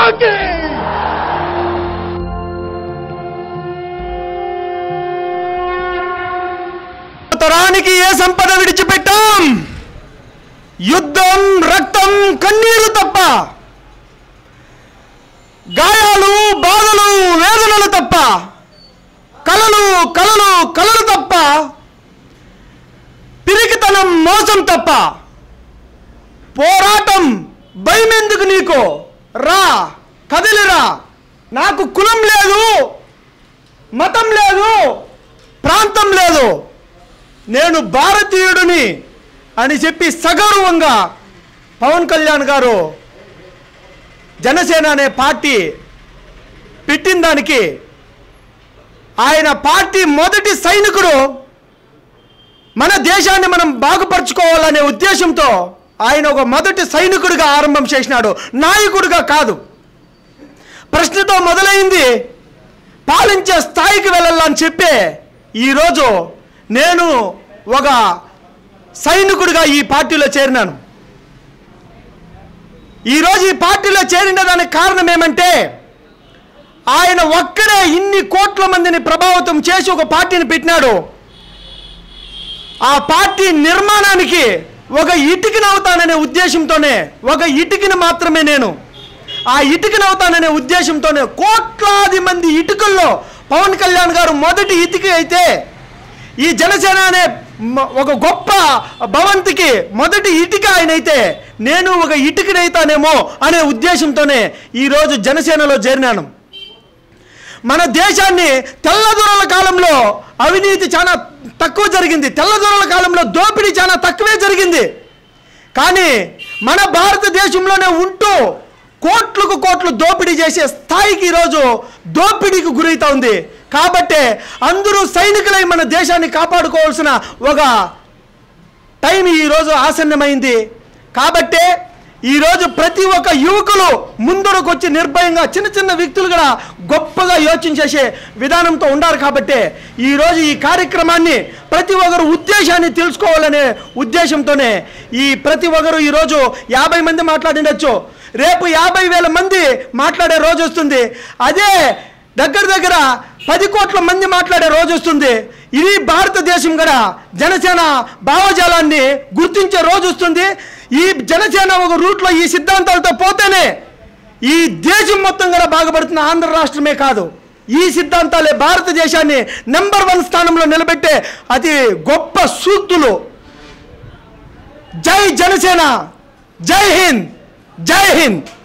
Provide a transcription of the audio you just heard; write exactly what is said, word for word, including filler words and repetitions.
की తరానికి ఏ సంపద విడిచిపెట్టాం? యుద్ధం, రక్తం, కన్నీరు తప్ప, గాయాలు, బాధలు, వేదనలు తప్ప, కలలు కలలు కలలు తప్ప, పిరికితనం, మోసం తప్ప. పోరాటం భయమెందుకు నీకు? రా, కదిలిరా. నాకు కులం లేదు, మతం లేదు, ప్రాంతం లేదు, నేను భారతీయుడిని అని చెప్పి సగౌరవంగా పవన్ కళ్యాణ్ గారు జనసేన అనే పార్టీ పెట్టిన దానికి ఆయన పార్టీ మొదటి సైనికుడు. మన దేశాన్ని మనం బాగుపరుచుకోవాలనే ఉద్దేశంతో ఆయన ఒక మొదటి సైనికుడిగా ఆరంభం చేసినాడు, నాయకుడిగా కాదు. ప్రశ్నతో మొదలైంది, పాలించే స్థాయికి వెళ్ళాలని చెప్పి ఈరోజు నేను ఒక సైనికుడిగా ఈ పార్టీలో చేరినాను. ఈరోజు ఈ పార్టీలో చేరిన దానికి కారణం ఏమంటే, ఆయన ఒక్కడే ఇన్ని కోట్ల మందిని ప్రభావితం చేసి ఒక పార్టీని పెట్టినాడు. ఆ పార్టీ నిర్మాణానికి ఒక ఇటుకని అవుతాననే ఉద్దేశంతోనే, ఒక ఇటుకని మాత్రమే నేను ఆ ఇటుకని అవుతాననే ఉద్దేశంతోనే కోట్లాది మంది ఇటుకల్లో పవన్ కళ్యాణ్ గారు మొదటి ఇటుక అయితే, ఈ జనసేన అనే ఒక గొప్ప భవంతికి మొదటి ఇటుక ఆయన అయితే, నేను ఒక ఇటుకనైతానేమో అనే ఉద్దేశంతోనే ఈరోజు జనసేనలో చేరినాను. మన దేశాన్ని తెల్లదొరల కాలంలో అవినీతి చాలా తక్కువ జరిగింది, తెల్లదొరల కాలంలో దోపిడీ చాలా తక్కువే జరిగింది. కానీ మన భారతదేశంలోనే ఉంటూ కోట్లకు కోట్లు దోపిడీ చేసే స్థాయికి ఈరోజు దోపిడీకి గురవుతా ఉంది. కాబట్టి అందరూ సైనికులై మన దేశాన్ని కాపాడుకోవాల్సిన ఒక టైం ఈరోజు ఆసన్నమైంది. కాబట్టి ఈరోజు ప్రతి ఒక్క యువకులు ముందరకు వచ్చి నిర్భయంగా, చిన్న చిన్న వ్యక్తులు కూడా గొప్పగా యోచించేసే విధానంతో ఉన్నారు. కాబట్టి ఈరోజు ఈ కార్యక్రమాన్ని ప్రతి ఒక్కరు ఉద్దేశాన్ని తెలుసుకోవాలనే ఉద్దేశంతోనే ఈ ప్రతి ఒక్కరు ఈరోజు యాభై మంది మాట్లాడిండొచ్చు, రేపు యాభై వేల మంది మాట్లాడే రోజు వస్తుంది. అదే దగ్గర దగ్గర పది కోట్ల మంది మాట్లాడే రోజు వస్తుంది. ఇది భారతదేశం కూడా జనసేన భావజాలాన్ని గుర్తించే రోజు వస్తుంది. ఈ జనసేన ఒక రూట్లో ఈ సిద్ధాంతాలతో పోతేనే ఈ దేశం మొత్తం కూడా బాగుపడుతున్న ఆంధ్ర రాష్ట్రమే కాదు, ఈ సిద్ధాంతాలే భారతదేశాన్ని నెంబర్ వన్ స్థానంలో నిలబెట్టే అతి గొప్ప సూక్తులు. జై జనసేన, జై హింద్, జై హింద్.